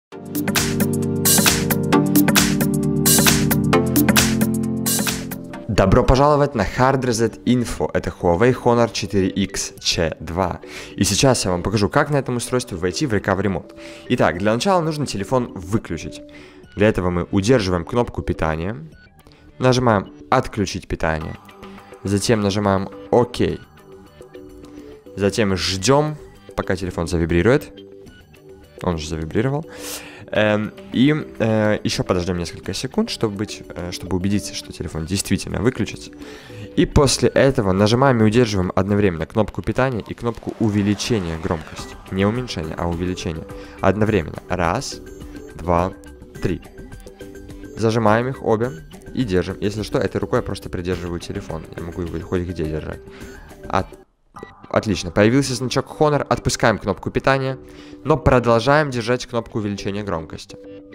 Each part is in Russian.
Добро пожаловать на Hard Reset Info, это Huawei Honor 4X C2. И сейчас я вам покажу, как на этом устройстве войти в Recovery Mode. Итак, для начала нужно телефон выключить. Для этого мы удерживаем кнопку питания, нажимаем «Отключить питание», затем нажимаем «Ок», затем ждем, пока телефон завибрирует. Он уже завибрировал. И еще подождем несколько секунд, чтобы убедиться, что телефон действительно выключится. И после этого нажимаем и удерживаем одновременно кнопку питания и кнопку увеличения громкости. Не уменьшения, а увеличения. Одновременно. Раз, два, три. Зажимаем их обе и держим. Если что, этой рукой я просто придерживаю телефон. Я могу его хоть где держать. Отлично, появился значок Honor, отпускаем кнопку питания, но продолжаем держать кнопку увеличения громкости.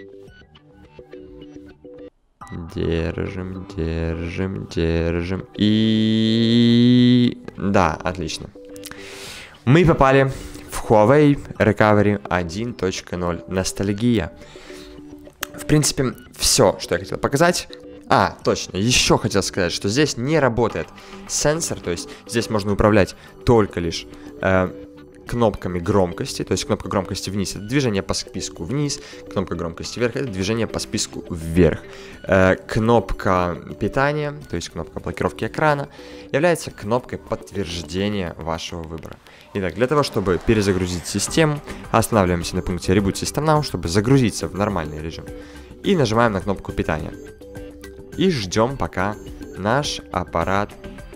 Держим, держим, держим. И... да, отлично. Мы попали в Huawei Recovery 1.0 Ностальгия. В принципе, все, что я хотел показать. Точно, еще хотел сказать, что здесь не работает сенсор, то есть здесь можно управлять только лишь кнопками громкости, то есть кнопка громкости вниз — это движение по списку вниз, кнопка громкости вверх — это движение по списку вверх. Кнопка питания, то есть кнопка блокировки экрана, является кнопкой подтверждения вашего выбора. Итак, для того, чтобы перезагрузить систему, останавливаемся на пункте Reboot System Now, чтобы загрузиться в нормальный режим, и нажимаем на кнопку питания. И ждем, пока наш аппарат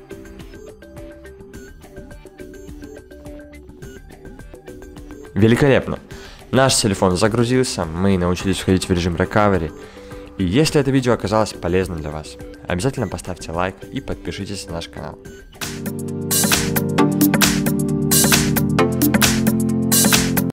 великолепно. Наш телефон загрузился, мы научились входить в режим Recovery. И если это видео оказалось полезным для вас, обязательно поставьте лайк и подпишитесь на наш канал.